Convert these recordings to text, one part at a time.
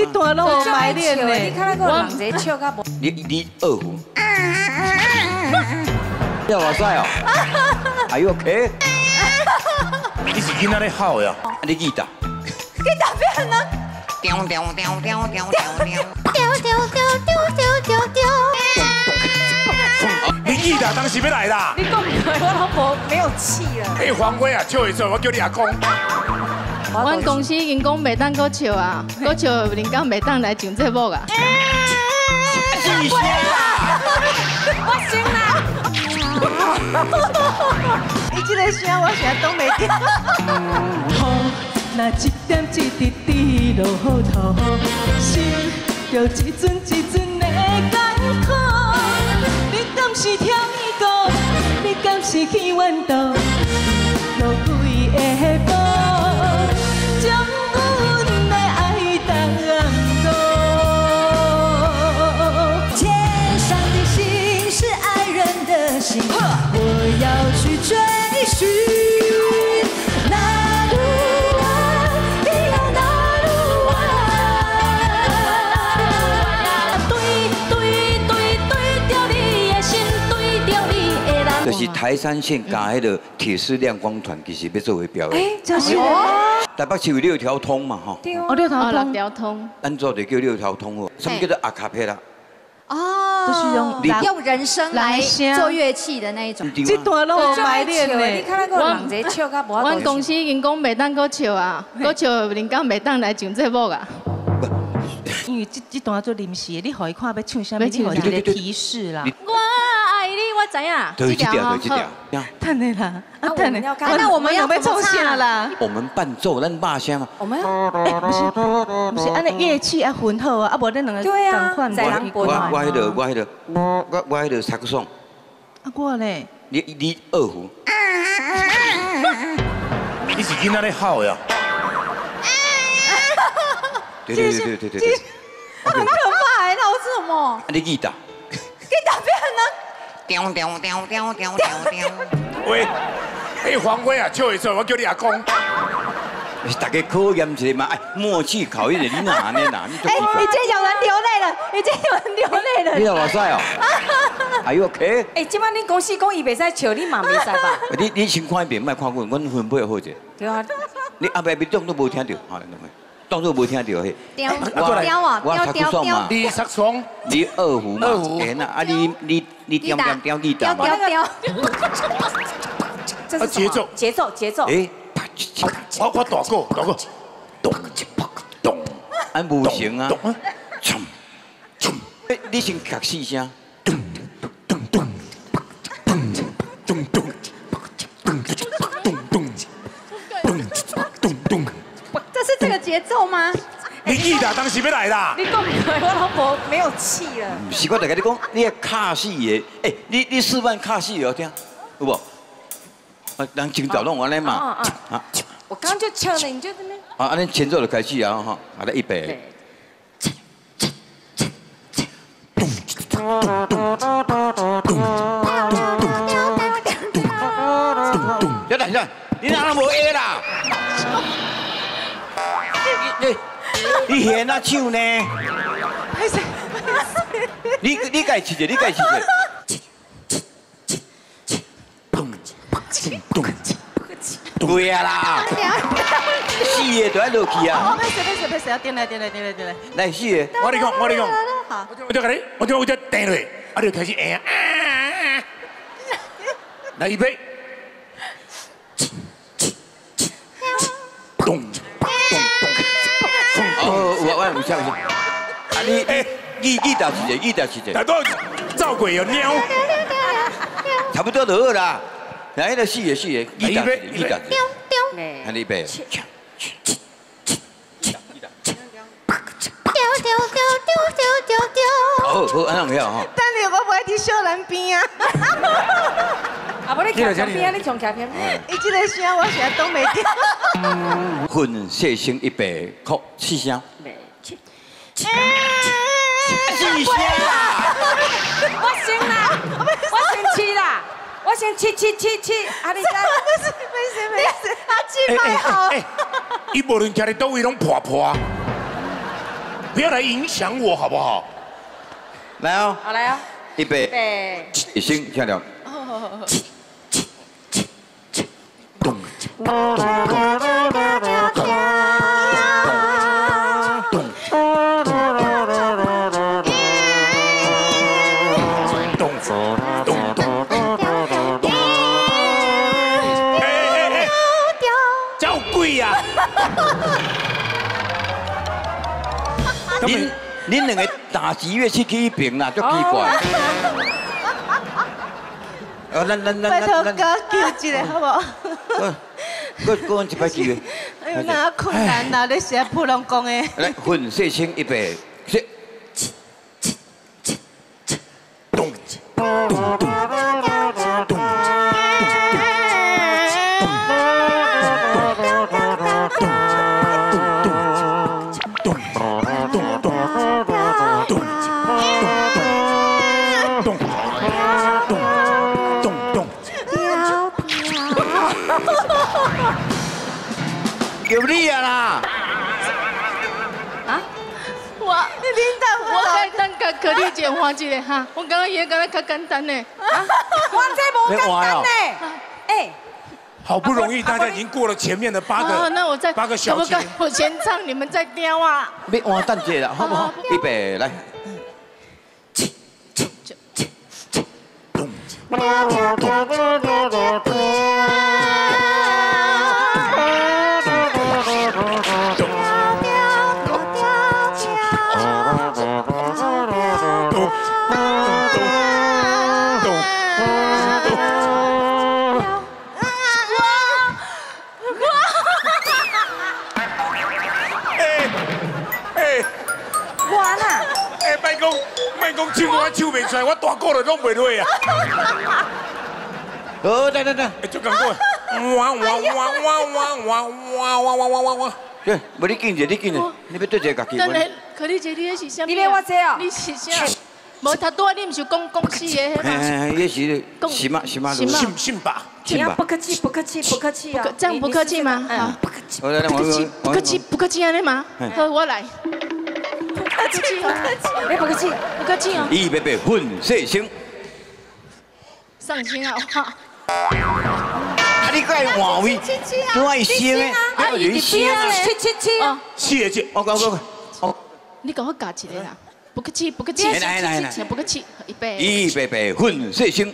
段拢有埋练呢。 你看那个人在笑甲无。 你二胡。要我帅哦。Are you okay？ 你是囡仔咧喊呀？ 你记得？ 你打变呢？ 丢丢丢丢丢丢丢你记得当时要来啦？ 你讲我老婆没有气了。 哎，黄瓜啊，笑一笑，我叫你阿公。 阮公司已经讲袂当搁笑啊，搁笑人家袂当来上节目啊。 是啥啦？ 我醒啦。 你这个声我现在都没听。那一点一滴滴落雨土，心就一阵一阵的艰苦。你敢是听伊讲？你敢是去怨道？落几个步，将阮的爱当作。天上的星是爱人的心，我要去追寻。 就是台山县加迄个铁丝亮光团，其实要作为表演。 哎，这是台北市有6条通嘛，吼。 对哦。 6条通。 咱做就叫6条通哦，什么叫做阿卡贝拉？ 哦， 就是用人声来做乐器的那一种。 这段拢有埋练呢。 你看那个人在笑甲无。 阮公司已经讲袂当搁笑啊，搁笑人家袂当来上节目啊。 因为这段做临时，你互伊看要唱啥物，你互一个提示啦。 我爱你，我知影。 对，这条，对，这条。 等的啦，啊，等的。 那我们要唱啥啦？ 我们伴奏，咱骂声嘛。 我们不是，安尼乐器要混好啊，啊，无咱两个同款。 我迄个萨克斯。啊， 我咧。 你二胡。 你是囡仔咧喊呀？ 对， 很可怕哎，闹什么？ 你记得？ 你打变呢？ 丢丢丢丢丢丢。 喂，哎，黄瓜啊，笑一笑，我叫你阿公。 大家考验一下嘛，哎，默契考验的，你哪呢？你哎，已经有人流泪了，已经有人流泪了。 你老帅哦，Are you okay？ 哎，今晚恁公司讲伊袂使笑，你嘛袂使吧？ 你先看一遍，莫看阮分配好者。 对啊。 你后壁别动都无听到，哈，当作无听到嘿。 雕啊，雕嘛， 你萨克斯， 你二胡嘛，哎啊，你雕吉他嘛。 这是节奏。 哎， 我大个，咚， 俺无行啊，冲，你先咳4声， 这是这个节奏吗？ 你记得当时要来啦？ 你讲我老婆没有气了。 是我在跟你讲，你要卡死的，哎，你示范卡死的听，有无？人前奏拢安尼嘛， 啊，我刚就唱了，你就这边。 啊，安尼前奏就开始啊，哈，好来预备。等一下，你哪能无 A 啦？你现啊唱呢？你该试者，你该试者。对啊啦，4个就要落去啊。 别死，点来。 来4个。 我跟你讲， 好。 我就定落，啊就开始哎啊！来预备。 咚！ 哦，我有唱。啊，你打一个。 大多照鬼有喵。 差不多就好啦。来，那4个，你打一个。啊，你备。好，安样样哈。 等下我不爱伫小兰边啊。 啊，无你徛旁边，你从徛旁边。 伊这个声我现在都没听。 混细声预备，哭4声。4声啦！ 我先啦，我先7啦，我先7，啊你来。没事，他气太好。 伊无论徛伫倒位拢破。 不要来影响我好不好？ 来哦， 好来哦， 预备， 备， 先听了。咚咚咚叫贵呀！ 恁两个打击乐器去一边啦，足奇怪。 拜托哥救一个好不好？ 搁一摆机会。 哎呦，那困难啦！你写普通讲的。 来，粉碎星预备，起。咚咚咚咚。有你啊啦！ 啊？我该等甲可丽姐换一个哈，我刚刚也感觉较简单呢。 啊，换这无简单呢。哎， 好不容易大家已经过了前面的8个小节， 我先唱，你们再雕啊。 要换等一下啦，好不好？预备来。 莫讲唱我唱袂出来，我大鼓都弄袂落啊！ 好，等。 足艰苦。哇！ 对，无你紧者，你紧者，你要对一个家己。 等下，可丽姐，你那是啥？ 你咧我这哦？ 你是啥？无头拄你毋是讲死的迄吗？ 那是什么？ 信吧。 不客气啊！ 这样不客气吗？好，不客气安尼吗？好，我来。不客气，不客气哦。 预备，粉碎星。 上星啊！ 你该换位，都爱星的， 阿姨你不要 7 哦 ，4个字， 我。 你给我加一个啦！不客气，不客气，不客气， 预备，粉碎星。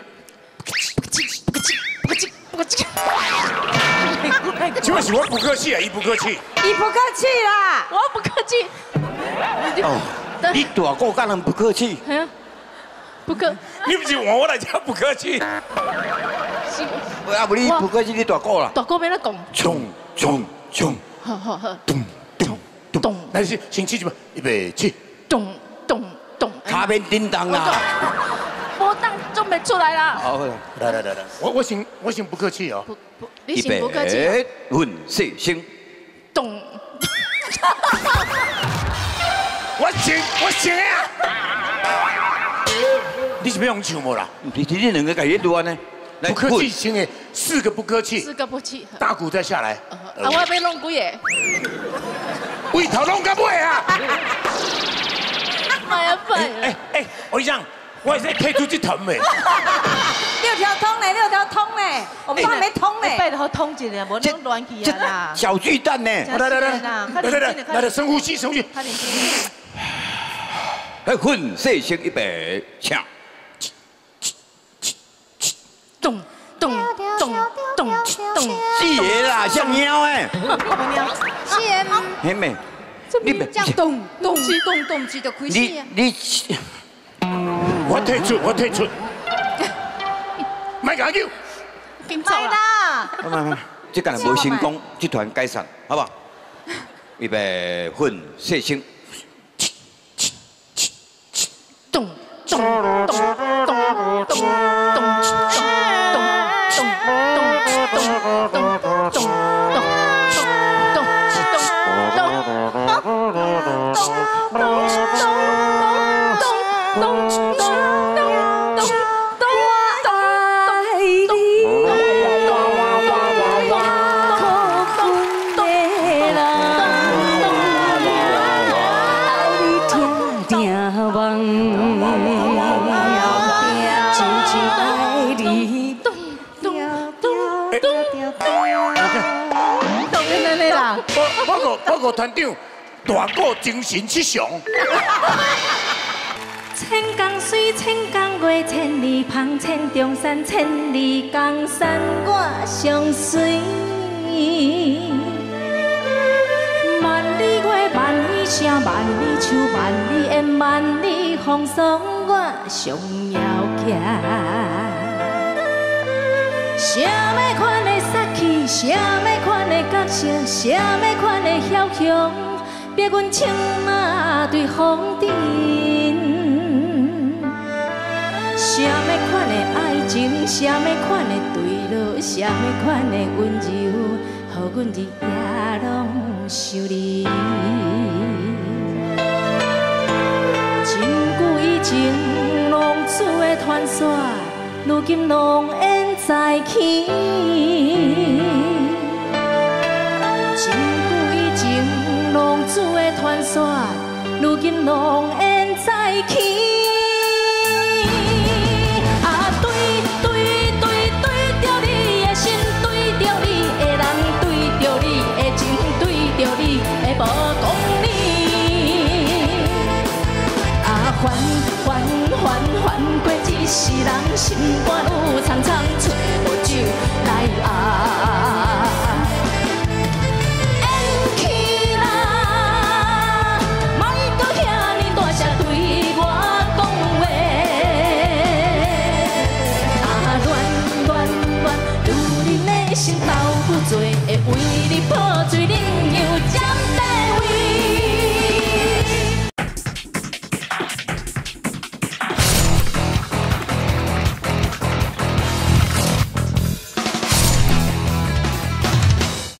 不客气。 请问是我不客气啊？伊不客气。 伊不客气啦， 我不客气。 哦，你大个干人不客气。 不客。 你不是换我来讲不客气？ 啊，不你不客气，你大个啦。 大个要哪讲？ 冲。 好。 咚。 来先起一吧，预备起。 咚。 卡面叮当啦。 无当做袂出来啦。 好， 来，我先不客气哦。 你先不客气。 粉碎星。 咚。 我先啊！你是要用唱无啦？ 你两个改变多呢？ 不客气先诶，4个不客气。 4个不气。 大鼓再下来。 我要弄几个？ 为头弄到尾啊！ 哎呀，笨！ 哎，我讲，我也是退出去疼诶。 6条通嘞，我们都还没通嘞。 拜托通一个，无弄乱去啊啦。 小巨蛋呢？ 来，深呼吸。 来，粉碎星预备，唱。 咚。 四个啦，像猫诶。 先， 嘿妹， 你这样咚就开始啊。 你， 我退出。卖假叫。 紧走啦。 这个无成功，集团解散，好不好？预备，粉碎星。咚。 望，真情爱你。 安尼啦。 报告团长，大哥精神七雄。 千江水，千江月，千里旁，千重山，千里江山我相随。万里月，万里声，万里树，万里烟，万里风霜，我上要行。什么款的杀气，什么款的角色，什么款的枭雄，逼阮青马对风尘。什么款的爱情，什么款的对落，什么款的温柔，予阮日夜拢想你。真久以前浪子的传说，如今拢烟再起。真久以前浪子的传说，如今拢烟再起。